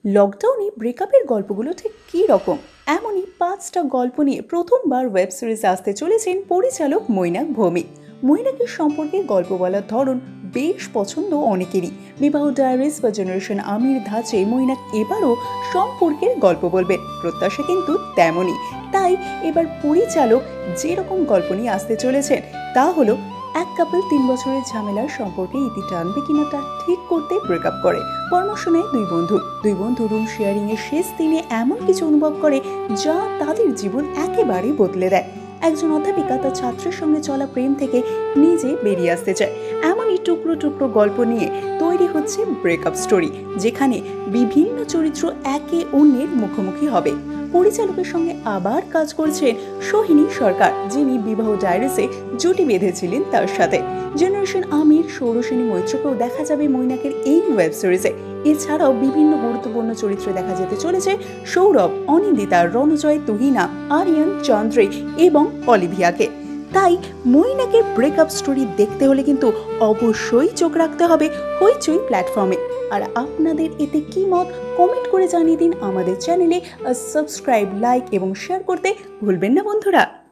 লকডাউনে ব্রেকআপের গল্পগুলো ঠিক কী রকম এমনই 5টা গল্প নিয়ে প্রথমবার ওয়েব সিরিজ আসতে চলেছেন পরিচালক মৈনাক ভৌমিক। মৈনাকের সম্পর্কে গল্প বলার ধরন বেশ পছন্দ অনেকেরই। বিবাহ ডায়েরিজ বা জেনারেশন আমির ধাঁচে মৈনাক এবারও সম্পর্কের গল্প বলবেন, প্রত্যাশা কিন্তু তেমনই। তাই এবার পরিচালক যেরকম গল্প নিয়ে আসতে চলেছেন তা হলো এক কাপল 3 বছরের ঝামেলার সম্পর্কে ইতি টানবে কিনা তা ঠিক করতে ব্রেকআপ করে। পরামর্শ নেয় দুই বন্ধু রুম শেয়ারিং এর শেষ দিনে এমন কিছু অনুভব করে যা তাদের জীবন একেবারে বদলে দেয়। একজন অধ্যাপিকা তার ছাত্রের সঙ্গে চলা প্রেম থেকে নিজে বেরিয়ে আসতে চায়। এমনই টুকরো টুকরো গল্প নিয়ে তৈরি হচ্ছে ব্রেকআপ স্টোরি, যেখানে বিভিন্ন চরিত্র একে অন্যের মুখোমুখি হবে। পরিচালকের সঙ্গে আবার কাজ করছেন সোহিনী সরকার, যিনি বিবাহ ডায়েরিসে জুটি বেঁধেছিলেন তার সাথে। জেনারেশন আমির, সৌরসেনী মৈত্রকেও দেখা যাবে মৈনাকের এই ওয়েব সিরিজে। এছাড়াও বিভিন্ন গুরুত্বপূর্ণ চরিত্রে দেখা যেতে চলেছে সৌরভ, অনিন্দিতা, রণজয়, তুহিনা, আরিয়ান, চন্দ্রে এবং অলিভিয়াকে। তাই মৈনাকের ব্রেকআপ স্টোরি দেখতে হলে কিন্তু অবশ্যই চোখ রাখতে হবে হইচই প্ল্যাটফর্মে। আর আপনাদের এতে কি মত কমেন্ট করে জানিয়ে দিন আমাদের চ্যানেলে। সাবস্ক্রাইব, লাইক এবং শেয়ার করতে ভুলবেন না বন্ধুরা।